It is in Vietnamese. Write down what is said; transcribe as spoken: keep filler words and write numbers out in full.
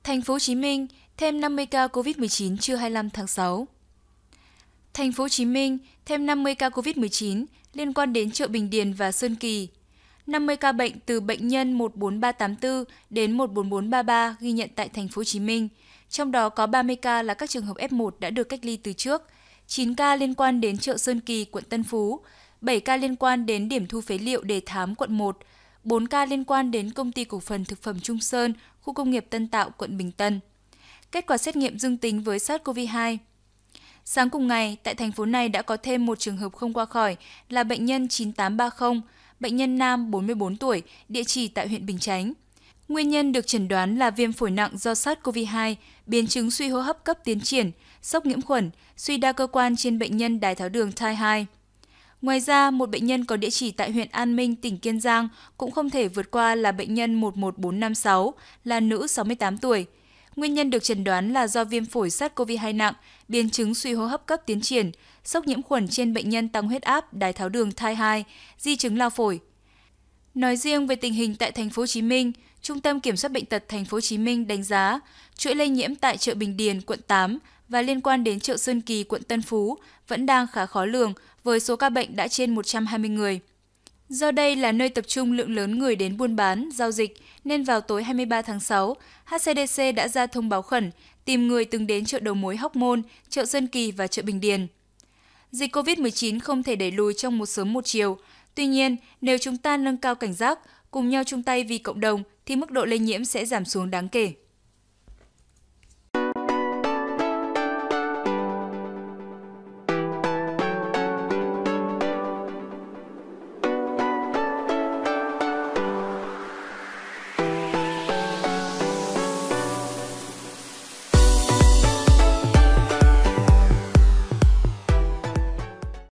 Thành phố Hồ Chí Minh thêm năm mươi ca Covid mười chín trưa hai mươi lăm tháng sáu. Thành phố Hồ Chí Minh thêm năm mươi ca Covid mười chín liên quan đến chợ Bình Điền và Sơn Kỳ. năm mươi ca bệnh từ bệnh nhân một bốn ba tám tư đến một bốn bốn ba ba ghi nhận tại Thành phố Hồ Chí Minh. Trong đó có ba mươi ca là các trường hợp F một đã được cách ly từ trước, chín ca liên quan đến chợ Sơn Kỳ, quận Tân Phú, bảy ca liên quan đến điểm thu phế liệu Đề Thám, quận một, bốn ca liên quan đến Công ty Cổ phần Thực phẩm Trung Sơn, khu công nghiệp Tân Tạo, quận Bình Tân. Kết quả xét nghiệm dương tính với SARS-xê o vê hai. Sáng cùng ngày, tại thành phố này đã có thêm một trường hợp không qua khỏi là bệnh nhân chín tám ba không, bệnh nhân nam bốn mươi bốn tuổi, địa chỉ tại huyện Bình Chánh. Nguyên nhân được chẩn đoán là viêm phổi nặng do SARS-xê o vê hai, biến chứng suy hô hấp cấp tiến triển, sốc nhiễm khuẩn, suy đa cơ quan trên bệnh nhân đái tháo đường type hai. Ngoài ra, một bệnh nhân có địa chỉ tại huyện An Minh, tỉnh Kiên Giang cũng không thể vượt qua là bệnh nhân một một bốn năm sáu, là nữ sáu mươi tám tuổi. Nguyên nhân được chẩn đoán là do viêm phổi SARS-xê o vê hai nặng, biến chứng suy hô hấp cấp tiến triển, sốc nhiễm khuẩn trên bệnh nhân tăng huyết áp, đái tháo đường type hai, di chứng lao phổi. Nói riêng về tình hình tại Thành phố Hồ Chí Minh, Trung tâm Kiểm soát bệnh tật Thành phố Hồ Chí Minh đánh giá chuỗi lây nhiễm tại chợ Bình Điền, quận tám và liên quan đến chợ Sơn Kỳ, quận Tân Phú vẫn đang khá khó lường với số ca bệnh đã trên một trăm hai mươi người. Do đây là nơi tập trung lượng lớn người đến buôn bán, giao dịch, nên vào tối hai mươi ba tháng sáu, hát xê đê xê đã ra thông báo khẩn tìm người từng đến chợ đầu mối Hóc Môn, chợ Sơn Kỳ và chợ Bình Điền. Dịch Covid mười chín không thể đẩy lùi trong một sớm một chiều. Tuy nhiên, nếu chúng ta nâng cao cảnh giác, cùng nhau chung tay vì cộng đồng, thì mức độ lây nhiễm sẽ giảm xuống đáng kể.